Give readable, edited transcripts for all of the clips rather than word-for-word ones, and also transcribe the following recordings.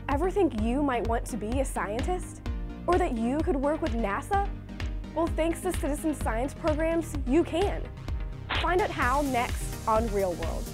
Ever think you might want to be a scientist? Or that you could work with NASA? Well, thanks to citizen science programs, you can. Find out how next on Real World.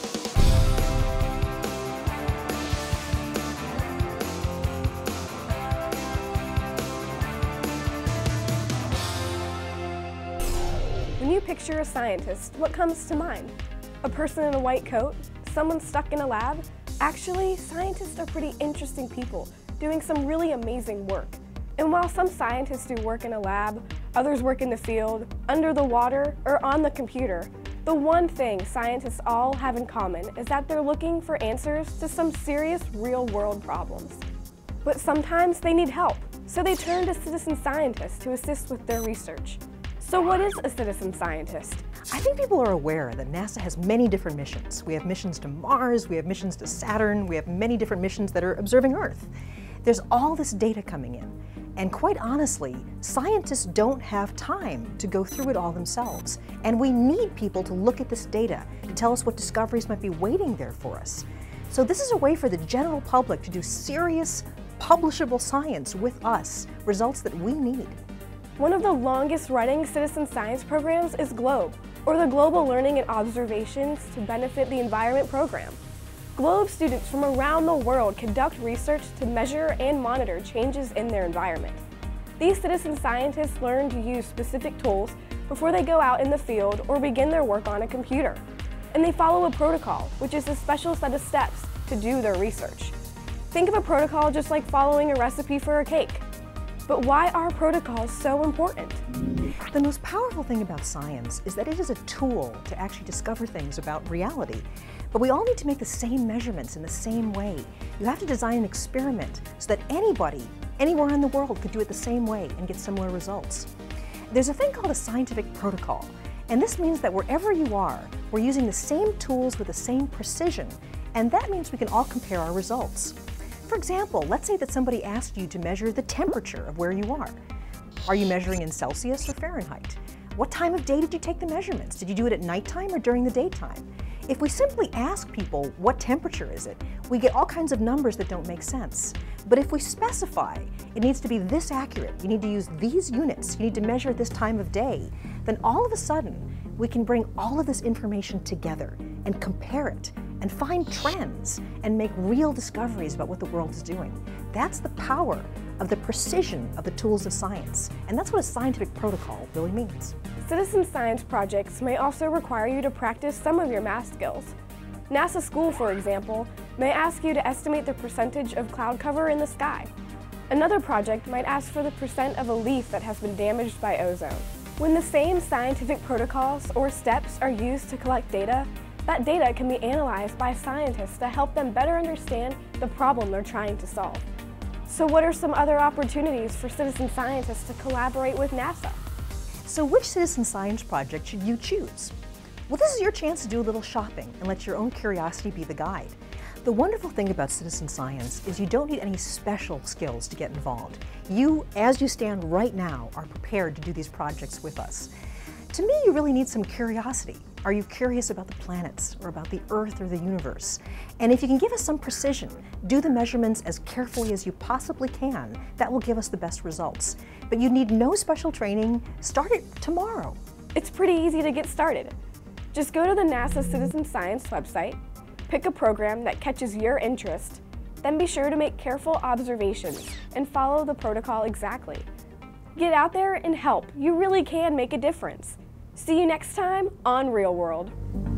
When you picture a scientist, what comes to mind? A person in a white coat? Someone stuck in a lab? Actually, scientists are pretty interesting people doing some really amazing work. And while some scientists do work in a lab, others work in the field, under the water, or on the computer, the one thing scientists all have in common is that they're looking for answers to some serious real-world problems. But sometimes they need help, so they turn to citizen scientists to assist with their research. So what is a citizen scientist? I think people are aware that NASA has many different missions. We have missions to Mars, we have missions to Saturn, we have many different missions that are observing Earth. There's all this data coming in. And quite honestly, scientists don't have time to go through it all themselves. And we need people to look at this data to tell us what discoveries might be waiting there for us. So this is a way for the general public to do serious, publishable science with us, results that we need. One of the longest-running citizen science programs is GLOBE, or the Global Learning and Observations to Benefit the Environment program. GLOBE students from around the world conduct research to measure and monitor changes in their environment. These citizen scientists learn to use specific tools before they go out in the field or begin their work on a computer. And they follow a protocol, which is a special set of steps to do their research. Think of a protocol just like following a recipe for a cake. But why are protocols so important? The most powerful thing about science is that it is a tool to actually discover things about reality. But we all need to make the same measurements in the same way. You have to design an experiment so that anybody, anywhere in the world could do it the same way and get similar results. There's a thing called a scientific protocol, and this means that wherever you are, we're using the same tools with the same precision, and that means we can all compare our results. For example, let's say that somebody asked you to measure the temperature of where you are. Are you measuring in Celsius or Fahrenheit? What time of day did you take the measurements? Did you do it at nighttime or during the daytime? If we simply ask people what temperature is it, we get all kinds of numbers that don't make sense. But if we specify it needs to be this accurate, you need to use these units, you need to measure this time of day, then all of a sudden we can bring all of this information together and compare it and find trends and make real discoveries about what the world is doing. That's the power of the precision of the tools of science, and that's what a scientific protocol really means. Citizen science projects may also require you to practice some of your math skills. NASA School, for example, may ask you to estimate the percentage of cloud cover in the sky. Another project might ask for the percent of a leaf that has been damaged by ozone. When the same scientific protocols or steps are used to collect data, that data can be analyzed by scientists to help them better understand the problem they're trying to solve. So what are some other opportunities for citizen scientists to collaborate with NASA? So which citizen science project should you choose? Well, this is your chance to do a little shopping and let your own curiosity be the guide. The wonderful thing about citizen science is you don't need any special skills to get involved. You, as you stand right now, are prepared to do these projects with us. To me, you really need some curiosity. Are you curious about the planets or about the Earth or the universe? And if you can give us some precision, do the measurements as carefully as you possibly can, that will give us the best results. But you need no special training. Start it tomorrow. It's pretty easy to get started. Just go to the NASA Citizen Science website, pick a program that catches your interest, then be sure to make careful observations and follow the protocol exactly. Get out there and help. You really can make a difference. See you next time on Real World.